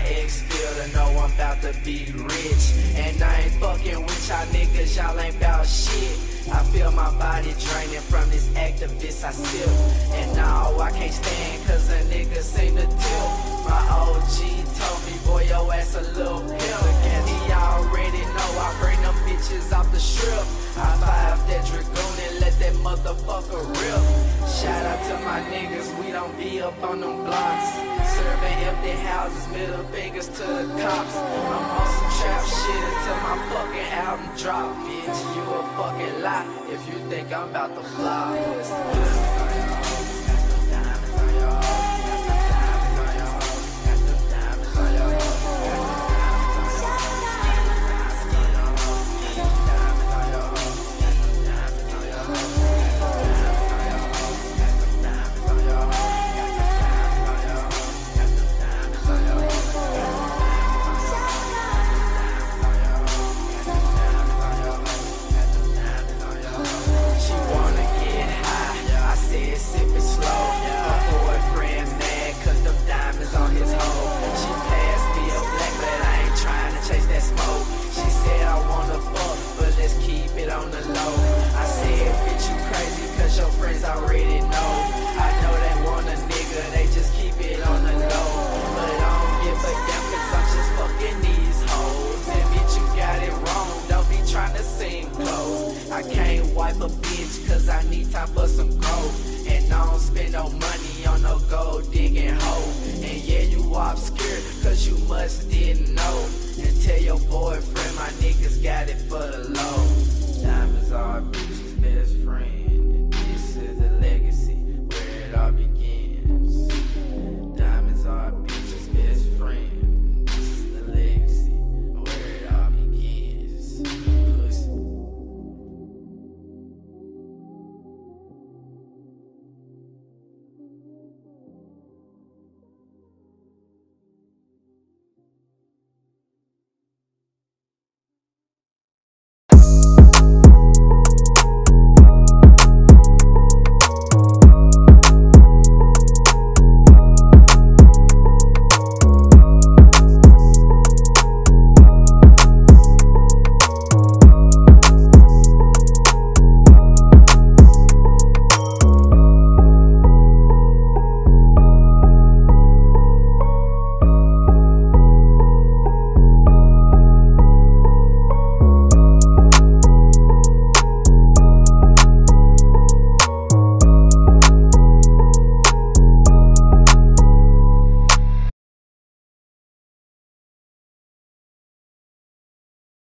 ex feel to know I'm about to be rich. And I ain't fucking with y'all niggas, y'all ain't bout shit. I feel my body draining from this activist I sip. And now I can't stand cause a nigga seem to tilt. My OG told me, boy, your ass a little pimp. And he already know I bring them bitches off the strip. I vibe that Dragoon and let that motherfucker rip. Shout out to my niggas, we don't be up on them blocks. Serving empty houses, middle fingers to the cops. I'm on some trap shit until my fucking album drop. Bitch, you a fucking lie if you think I'm about to flop.